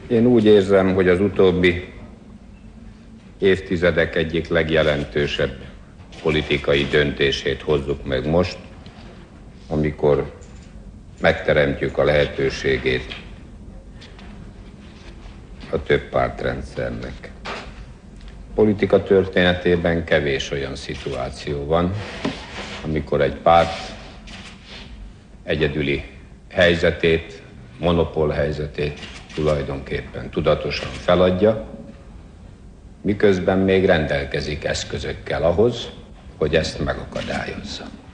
Én úgy érzem, hogy az utóbbi évtizedek egyik legjelentősebb politikai döntését hozzuk meg most, amikor megteremtjük a lehetőségét a többpártrendszernek. Politika történetében kevés olyan szituáció van, amikor egy párt egyedüli helyzetét, monopól helyzetét tulajdonképpen tudatosan feladja, miközben még rendelkezik eszközökkel ahhoz, hogy ezt megakadályozza.